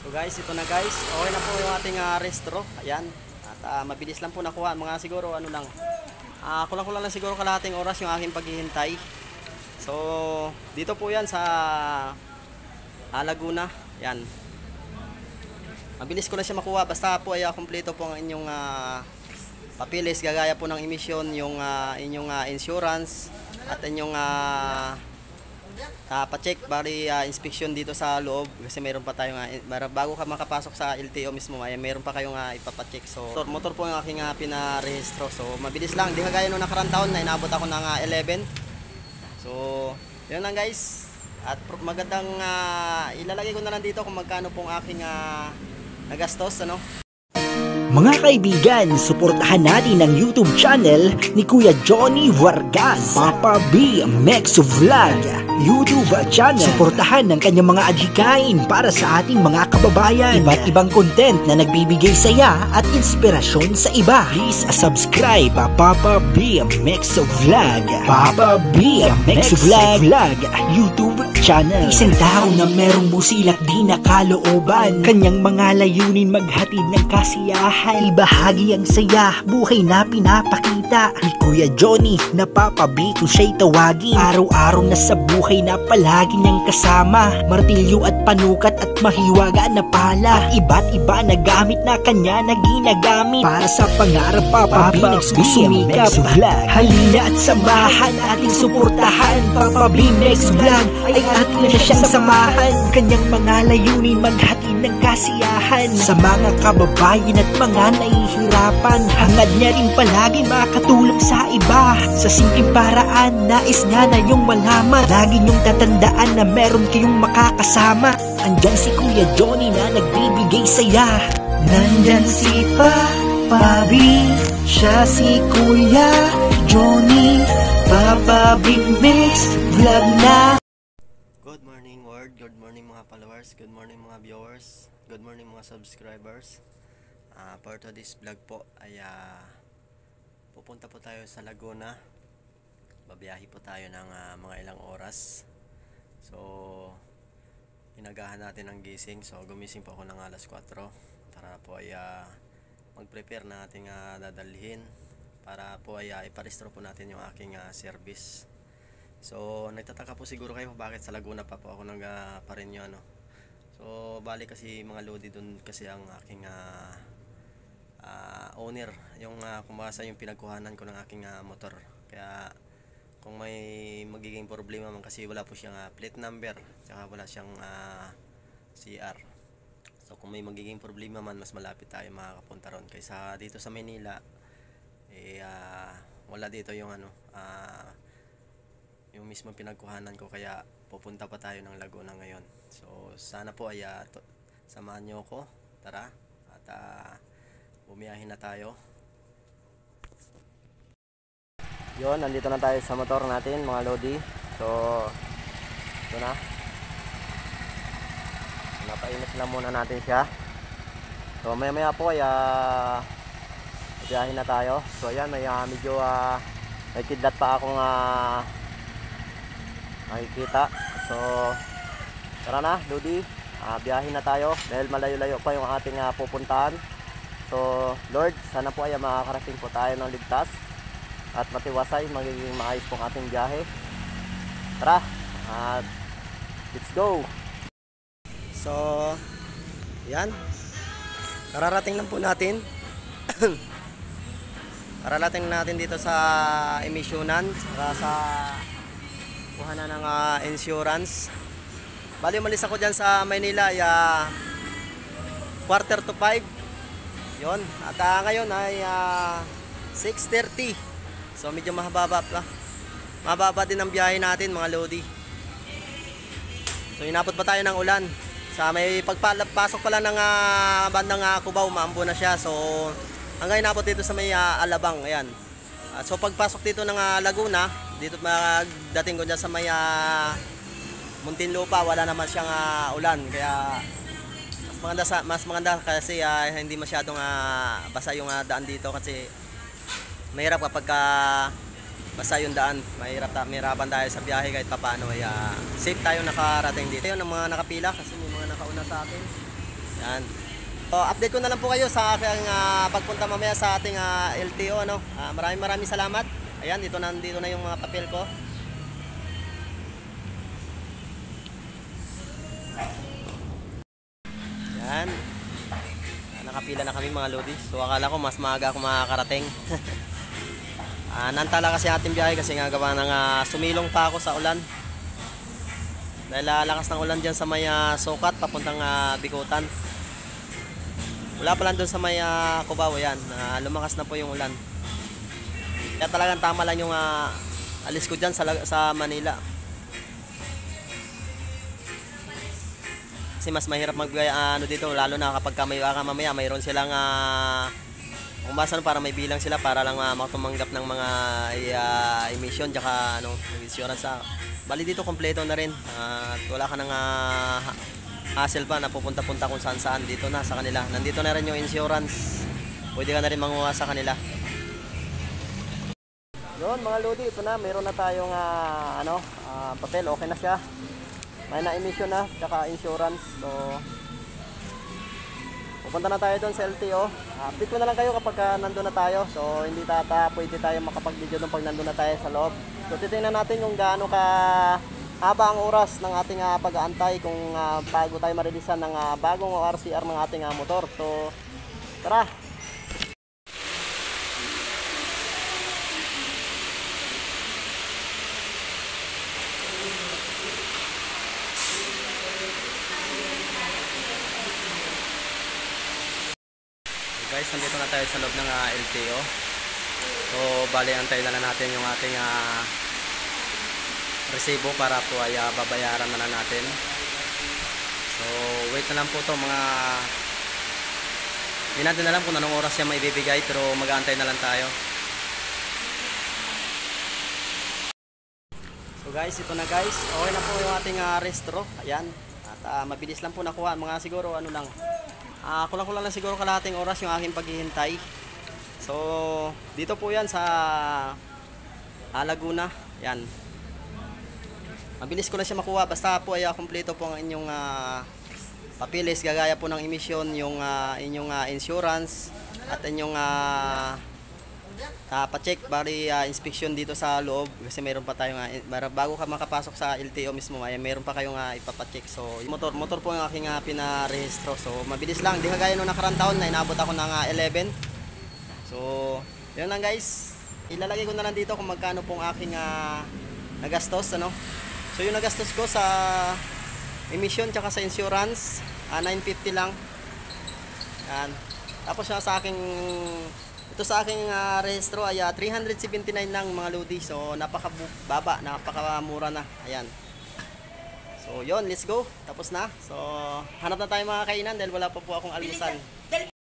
So guys, ito na guys. Okay na po yung ating restro. Ayan. At mabilis lang po nakuha. Mga siguro ano lang. Kulang-kulang lang siguro kalahating oras yung aking paghihintay. So, dito po yan sa Laguna. Yan. Mabilis ko lang siya makuha. Basta po ay kumpleto po ang inyong papilis. Gagaya po ng emission, yung inyong insurance at inyong pa-check bali inspection dito sa loob kasi meron pa tayong bago ka makapasok sa LTO mismo ay meron pa kayong ipapacheck. So motor po yung aking pinarehistro. So mabilis lang, hindi kagaya nung nakarang taon na inabot ako ng 11. So yun lang guys. At magandang ilalagay ko na lang dito kung magkano pong aking nagastos ano. Mga kaibigan, suportahan natin ang YouTube channel ni Kuya Johnny Vargas, Papa B Mex Vlog YouTube channel. Suportahan ng kanyang mga adhikain para sa ating mga kababayan. Iba't ibang content na nagbibigay saya at inspirasyon sa iba. Please subscribe Papa B Mex Vlog, Papa B Mex Vlog YouTube channel. Isang tao na merong busilak di nakalooban, kanyang mga layunin maghatid ng kasiyahan, ibahagi ang saya, buhay na pinapakita ni Kuya Johnny na Papa B kung siya'y tawagin. Araw-araw na sa buhay na palagi niyang kasama, martilyo at panukat at mahiwaga na pala, at iba't iba na gamit na kanya na ginagamit para sa pangarap. Papa B nagsusumikap, halina at samahan, ating suportahan. Papa B Mex Vlog ay ating na siyang samahan, kanyang mga layunin maghatid ng kasiyahan sa mga kababayan at mga nahihirapan. Hangad niya rin palagi makatulong sa iba, sa simpleng paraan nais niya na yung malaman. Lagi niyong tatandaan na meron kayong makakasama. Andyan si Kuya Johnny na nagbibigay saya. Nandyan si Papa B, siya si Kuya Johnny, Papa B Mex Vlog na. Good morning world, good morning mga followers, good morning mga viewers, good morning mga subscribers. For today's vlog po ay pupunta po tayo sa Laguna. Babiyahe po tayo ng mga ilang oras. So inagahan natin ang gising. So gumising po ako ng alas 4 para po ay mag-prepare na ating dadalhin para po ay iparestro po natin yung aking service. So nagtataka po siguro kayo bakit sa Laguna pa po ako nagparinyo ano. So bali kasi mga lodi dun kasi ang aking owner, yung kumasa yung pinagkuhanan ko ng aking motor. Kaya kung may magiging problema man kasi wala po siyang plate number, tsaka wala siyang CR. So kung may magiging problema man, mas malapit tayo makakapunta ron kaysa dito sa Manila. Wala dito yung yung mismo pinagkuhanan ko, kaya pupunta pa tayo ng Laguna ngayon. So sana po ay samahan nyo ako. Tara at bumiyahin na tayo. Yon, nandito na tayo sa motor natin mga lodi. So ito na, napainit lang muna natin siya. So maya maya po ay biyahin na tayo. So ayan, may medyo may kidlat pa akong makikita. So tara na lodi, biyahin na tayo dahil malayo-layo pa yung ating pupuntahan. So Lord, sana po ay makakarating po tayo ng ligtas at matiwasay, magiging maayos pong ating biyahe. Tara, let's go. So yan, kararating lang po natin. Kararating natin dito sa emisyonan, sa kuhanan ng insurance. Bali umalis ako dyan sa Maynila ay 4:45. Yon, at ngayon ay 6:30. So medyo mahaba din ang biyahe natin mga lodi. So inabot pa tayo ng ulan. Sa may pagpasok pala ng bandang Cubao, maambo na siya. So hanggang inabot dito sa may Alabang. Ayan. So pagpasok dito ng Laguna, dito magdating ko dyan sa may Muntinlupa, wala naman siyang ulan. Kaya mas maganda kasi hindi masyadong basa yung daan dito, kasi mahirap kapag basa yung daan. Mahirapan tayo sa biyahe kahit papaano ay safe tayo nakarating dito. Yung mga nakapila kasi may mga nakauna sa akin. Yan. So, update ko na lang po kayo sa aking pagpunta mamaya sa ating LTO, ano. Maraming salamat. Ayan, dito na yung mga papel ko. Yan. Nakapila na kami mga lodi. So akala ko mas maaga ako makakarating. Nantala kasi ating biyahe kasi nga gawa ng sumilong pa ako sa ulan. Dahil lakas ng ulan dyan sa may Sukat papuntang Bikutan. Wala pa lang doon sa may Cubao, yan. Lumakas na po yung ulan. Kaya talagang tama lang yung alis ko dyan sa Manila. Kasi mas mahirap magbigay dito, lalo na kapag mamaya mayroon silang umasan para may bilang sila para lang matumanggap ng mga emission tsaka insurance. Bali dito kompleto na rin at wala ka nang hassle pa na pupunta-punta kung saan dito na sa kanila. Nandito na rin yung insurance, pwede ka na rin manguha sa kanila. Yun mga lodi, ito na, meron na tayong papel, okay na siya. May na-emission na, tsaka insurance. So, pupunta na tayo doon sa LTO. Update ko na lang kayo kapag nandun na tayo. So, hindi pwede tayo makapag-video doon pag nandun na tayo sa loob. So, titingnan natin kung gaano ka haba ang oras ng ating pag-aantay kung bago tayo marilisan ng bagong RCR ng ating motor. So, tara! Guys, nandito na tayo sa loob ng LTO. So, bali antay na lang natin yung ating resibo para po ay babayaran na lang natin. So, wait na lang po to mga hindi natin alam kung anong oras siya maibibigay pero mag-aantay na lang tayo. So guys, ito na guys. Okay na po yung ating restro. Ayan. At mabilis lang po nakuha. Mga siguro kulang-kulang lang siguro kalahating oras yung aking paghihintay. So, dito po yan sa Laguna. Yan. Mabilis ko lang siya makuha. Basta po ay kompleto po ang inyong papilis. Gagaya po ng emission, yung inyong insurance at inyong pa-check, bali inspection dito sa loob. Kasi meron pa tayong bago ka makapasok sa LTO mismo ay meron pa kayong ipapacheck. So yung motor po yung aking pinarehistro. So mabilis lang, hindi kagaya nung nakarang taon na inabot ako ng 11. So yun lang guys, ilalagay ko na lang dito kung magkano pong aking nagastos, ano. So yung nagastos ko sa emission tsaka sa insurance 950 lang. Yan. Tapos sa aking sa aking rehistro ay 379 lang mga lodi. So napakababa, napakamura na. Ayan. So yun, let's go. Tapos na. So hanap na tayo mga kainan dahil wala pa po akong almusal.